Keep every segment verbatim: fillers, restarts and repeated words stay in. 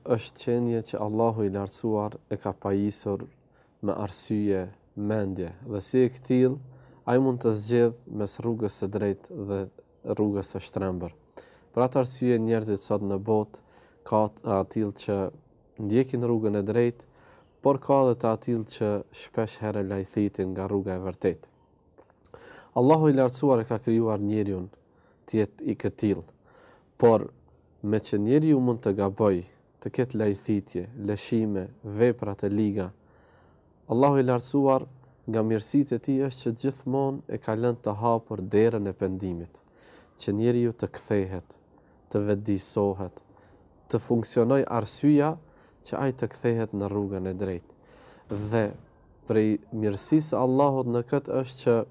është qenje që Allahu i lartësuar e ka pajisur me arsye, mendje, dhe si e këtill ai mund të zgjedh mes rrugës së drejtë dhe rrugës së shtrembër. Për atë arsye njerëzit sot në botë ka të atill që ndjekin rrugën e drejtë, por ka edhe të atill që shpesh herë lajthitin nga rruga e vërtetë. Allahu i lartësuar e ka krijuar njeriu të jetë i këtill, por me që njeriu mund të gabojë, të ketë lajthitje, lëshime, vepra të liga, Allahu i lartësuar nga mirësitë e tij është që gjithmonë e ka lënë të hapur derën e pendimit, që njeriu të kthehet, të vetëdijsohet, të funksionojë arsyeja që ai të kthehet në rrugën e drejtë. Dhe prej mirësisë së Allahut në këtë është që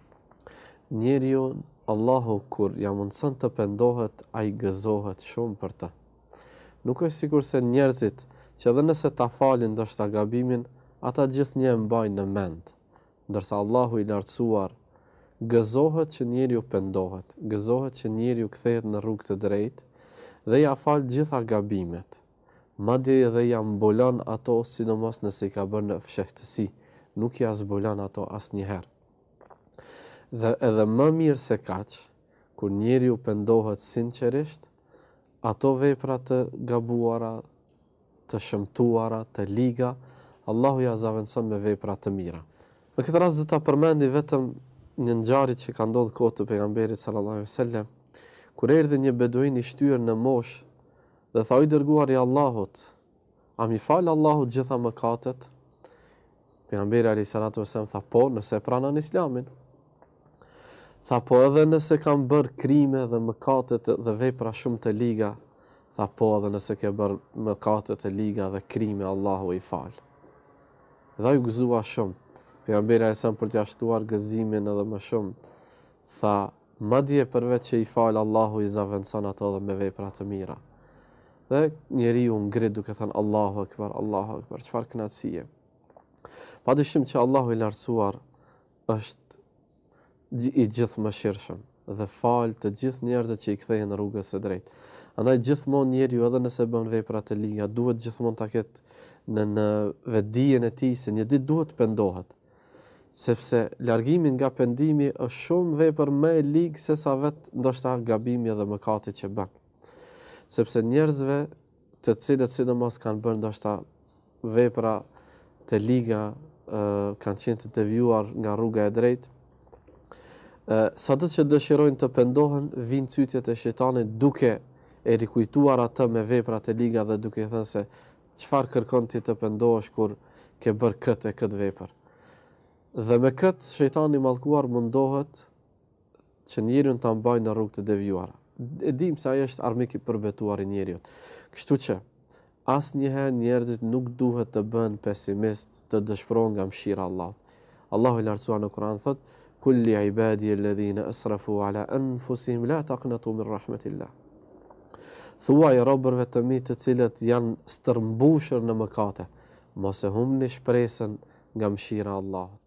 njeriu, Allahu kur ja mundson të pendohet, ai gëzohet shumë për të. Nuk është sikur se njerëzit që edhe nëse ta falin ndoshta gabimin, ata gjithnjë e mbajnë në mend, ndërsa Allahu i lartësuar gëzohet që njeriu pendohet, gëzohet që njeriu kthehet në rrugë të drejtë dhe ja fal gjitha gabimet. Madje edhe ja mbulon ato, sidomos nëse i ka bërë në fshehtësi, nuk ja zbulon ato asnjëherë. Dhe edhe më mirë se kaq, kur njeriu pendohet sinqerisht, ato vepra të gabuara, të shëmtuara, të liga, Allahu ja zaventson me vepra të mira. Në këtë rast do ta përmendi vetëm një ngjarje që ka ndodhur kohë të pejgamberit sallallahu alaihi wasallam, kur erdhi një beduin i shtyr në moshë dhe tha: "O i dërguari i Allahut, a mi fal Allahu gjitha mëkatet?" Pejgamberi alayhi salatu wasallam tha: "Po, nëse pranon Islamin." Tha: "Po edhe nëse kam bërë krime dhe mëkate dhe vepra shumë të liga." Tha: "Po edhe nëse ke bërë mëkate të liga dhe krime, Allahu i fal." Dhe ai gëzua shumë. Pejgamberi alayhi salam për t'ia shtuar gëzimin edhe më shumë, tha: "Madje përveç që i fal, Allahu i zaventson ato edhe me vepra të mira." Dhe njeriu ngrit duke thënë: "Allahu akbar, Allahu akbar." Çfarë kënaqësie. Padyshim që Allahu i lartësuar është i gjithëmëshirshëm dhe fal të gjithë njerëzit që i kthehen në rrugën e drejtë. Andaj gjithmonë njeriu, edhe nëse bën vepra të liga, duhet gjithmonë ta ketë në në vetdijen e tij se një ditë duhet të pendohet. Sepse largimi nga pendimi është shumë vepër më e ligë se sa vetë ndoshta gabimi dhe mëkati që bën. Sepse njerëzve të cilët sidomos kanë bërë ndoshta vepra të liga, uh, kanë qenë të devijuar nga rruga e drejtë, uh, sado që dëshirojnë të pendohen, vinë cytjet e shejtanit duke e rikujtuar atë me vepra të liga dhe duke thënë se çfarë kërkon ti të pendohesh kur ke bërë këtë e këtë vepër. Dhe me këtë shejtani i mallkuar mundohet që njeriu ta mbajë në rrugë të devijuara. E dim se ai është armik i përbetuar i njeriu. Kështu që asnjëherë njerëzit nuk duhet të bëhen pesimist, të dëshpërohen nga mëshira e Allahut. Allahu i lartësuar në Kur'an thot: "Kulli ibadi alladhina asrafu ala anfusihim la taqnatu min rahmatillah." Thuaj robërve të mi të cilët janë stërmbushur në mëkate, mos e humni shpresën nga mëshira e Allahut.